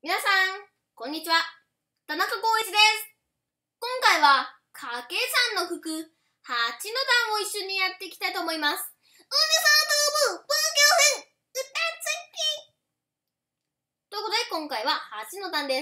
皆さん、こんにちは。田中光一です。今回は、かけ算の九九、8の段を一緒にやっていきたいと思います。ということで、今回は8の段です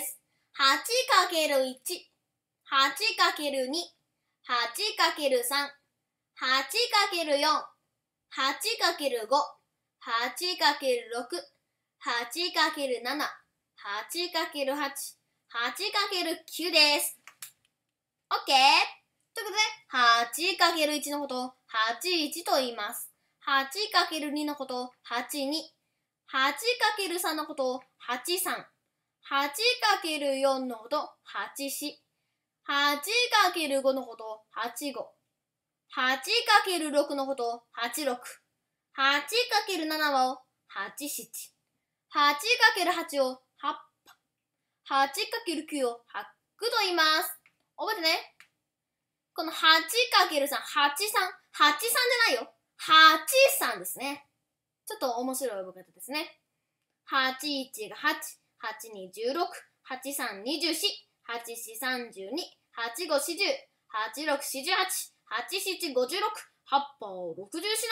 。8×1、8×2、8×3、8×4、8×5、8×6、8×7、8×8、8×9 です。OK? ということで、8×1 のことを81と言います。8×2 のことを82。8×3 のことを83。8×4 のことを84。8×5 のことを85。8×6 のことを86。8×7 を87。8×8 を8、8×9 を8と言います。覚えてね。この 8×3、83、83じゃないよ。83ですね。ちょっと面白い覚え方ですね。81が8、82、16、83、24、84、32、85、40、86、48、87、56、8歩、64の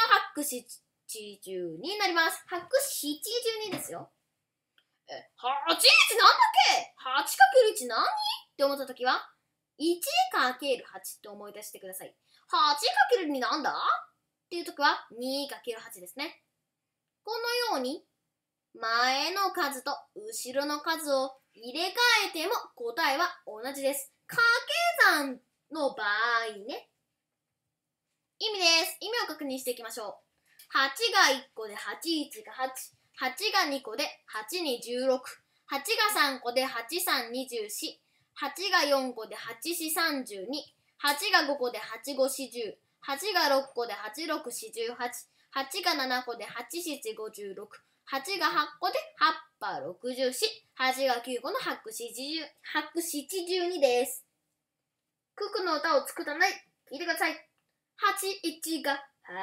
872になります。872ですよ。81なんだっけ ?8×1 何って思ったときは、1×8 って思い出してください。8×2 なんだっていうときは、2×8 ですね。このように、前の数と後ろの数を入れ替えても答えは同じです。掛け算の場合ね。意味です。意味を確認していきましょう。8が1個で81が8。8が2個で8に16。8が3個で8、3、24。8が4個で8、4、32。8が5個で8、5、40。8が6個で8、6、48。8が7個で8、7、56。8が8個で8波64。8が9個の8、72です。九九の歌を作ったので聞いてください。8、1が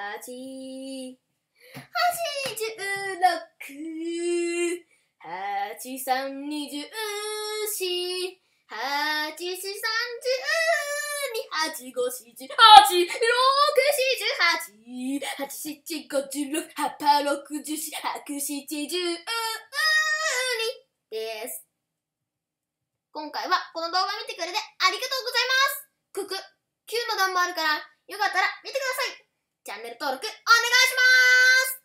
8。86、83、24、84、32、85、48、6、48、87、56、8、64、172です。今回はこの動画見てくれてありがとうございます。九九、9の段もあるから、よかったら見てください。チャンネル登録お願いします。